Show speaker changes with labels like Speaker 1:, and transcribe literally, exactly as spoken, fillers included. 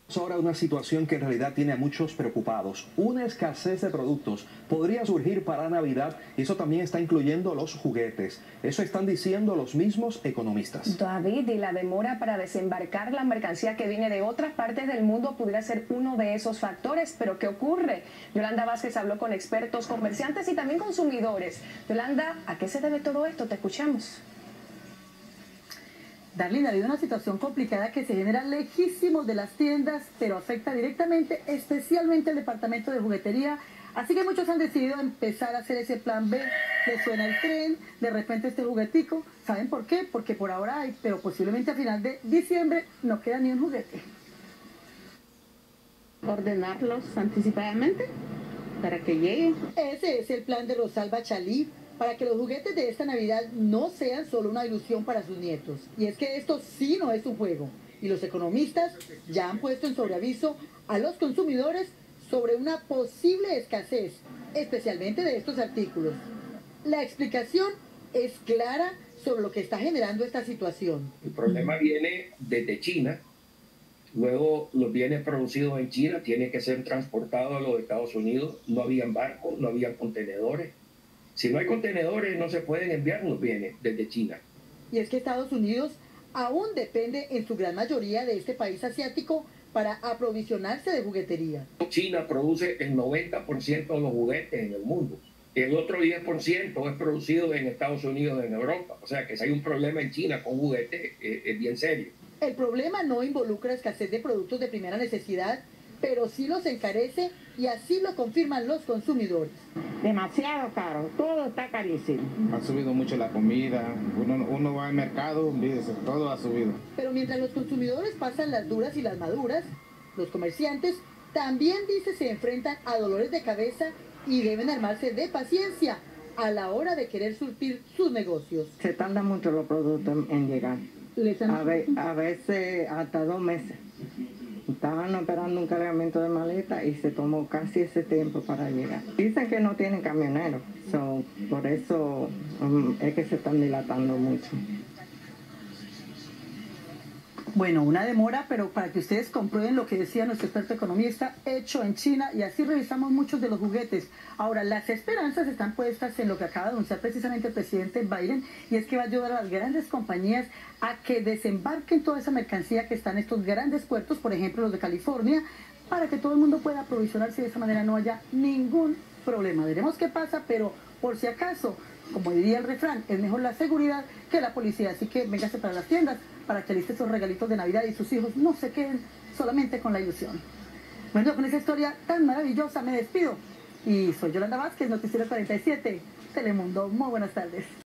Speaker 1: Ahora una situación que en realidad tiene a muchos preocupados. Una escasez de productos podría surgir para Navidad y eso también está incluyendo los juguetes. Eso están diciendo los mismos economistas.
Speaker 2: David, y la demora para desembarcar la mercancía que viene de otras partes del mundo pudiera ser uno de esos factores. ¿Pero qué ocurre? Yolanda Vázquez habló con expertos, comerciantes y también consumidores. Yolanda, ¿a qué se debe todo esto? Te escuchamos.
Speaker 3: Darlene, ha habido una situación complicada que se genera lejísimos de las tiendas, pero afecta directamente, especialmente al departamento de juguetería. Así que muchos han decidido empezar a hacer ese plan B. Les suena el tren, de repente este juguetico. ¿Saben por qué? Porque por ahora hay, pero posiblemente a final de diciembre no queda ni un juguete.
Speaker 4: Ordenarlos anticipadamente para que lleguen.
Speaker 3: Ese es el plan de Rosalba Chalí, para que los juguetes de esta Navidad no sean solo una ilusión para sus nietos. Y es que esto sí no es un juego. Y los economistas ya han puesto en sobreaviso a los consumidores sobre una posible escasez, especialmente de estos artículos. La explicación es clara sobre lo que está generando esta situación.
Speaker 5: El problema viene desde China. Luego los bienes producidos en China tienen que ser transportados a los Estados Unidos. No habían barcos, no habían contenedores. Si no hay contenedores, no se pueden enviar los bienes desde China.
Speaker 3: Y es que Estados Unidos aún depende en su gran mayoría de este país asiático para aprovisionarse de juguetería.
Speaker 5: China produce el noventa por ciento de los juguetes en el mundo. El otro diez por ciento es producido en Estados Unidos y en Europa. O sea que si hay un problema en China con juguetes, eh, es bien serio.
Speaker 3: El problema no involucra escasez de productos de primera necesidad, pero sí los encarece y así lo confirman los consumidores.
Speaker 4: Demasiado caro, todo está carísimo.
Speaker 6: Ha subido mucho la comida, uno, uno va al mercado, todo ha subido.
Speaker 3: Pero mientras los consumidores pasan las duras y las maduras, los comerciantes también, dice, se enfrentan a dolores de cabeza y deben armarse de paciencia a la hora de querer surtir sus negocios.
Speaker 7: Se tardan mucho los productos en llegar, a, ve, a veces hasta dos meses. Estaban esperando un cargamento de maleta y se tomó casi ese tiempo para llegar. Dicen que no tienen camioneros, so, por eso um, es que se están dilatando mucho.
Speaker 3: Bueno, una demora, pero para que ustedes comprueben lo que decía nuestro experto economista, hecho en China, y así revisamos muchos de los juguetes. Ahora, las esperanzas están puestas en lo que acaba de anunciar precisamente el presidente Biden, y es que va a ayudar a las grandes compañías a que desembarquen toda esa mercancía que está en estos grandes puertos, por ejemplo los de California, para que todo el mundo pueda aprovisionarse y de esa manera no haya ningún problema. Veremos qué pasa, pero por si acaso, como diría el refrán, es mejor la seguridad que la policía. Así que véngase para las tiendas para que aliste esos regalitos de Navidad y sus hijos no se queden solamente con la ilusión. Bueno, con esa historia tan maravillosa me despido. Y soy Yolanda Vázquez, Noticiero cuarenta y siete, Telemundo. Muy buenas tardes.